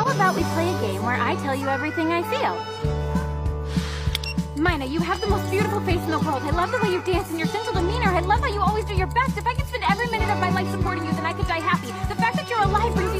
about we play a game where I tell you everything I feel? Mina, you have the most beautiful face in the world. I love the way you dance and your gentle demeanor. I love how you always do your best. If I could spend every minute of my life supporting you, then I could die happy. The fact that you're alive brings me